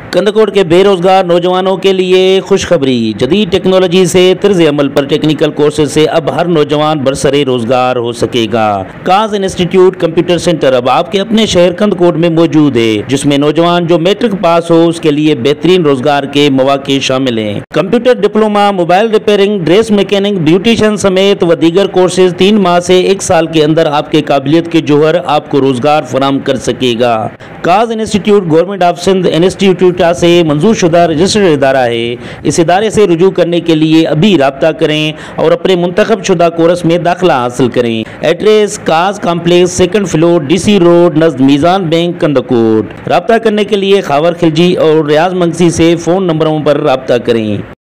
कंदकोट के बेरोजगार नौजवानों के लिए खुशखबरी। जदीद टेक्नोलॉजी से तर्ज अमल पर टेक्निकल कोर्सेज से अब हर नौजवान बरसरे रोजगार हो सकेगा। काज इंस्टीट्यूट कंप्यूटर सेंटर अब आपके अपने शहर कंदकोट में मौजूद है, जिसमें नौजवान जो मैट्रिक पास हो उसके लिए बेहतरीन रोजगार के मौके शामिल हैं। Computer diploma, mobile repairing, dress mechanic, beautician समेत व दीगर कोर्सेज 3 माह से 1 साल के अंदर आपके काबिलियत के जोहर आपको रोजगार फराम कर सकेगा। काज institute government of Sindh institute से मंजूर शुदा रजिस्टर्ड इदारा है। इस इदारे से रुजू करने के लिए अभी राब्ता करें और अपने मुंतखब शुदा कोर्स में दाखिला हासिल करें। एड्रेस काज complex, 2nd floor, DC road, नज़द मीज़ान बैंक, कंदकोट। राब्ता करने के लिए खावर खिलजी और रियाज मंगसी से फ़ोन नंबरों पर राब्ता करें।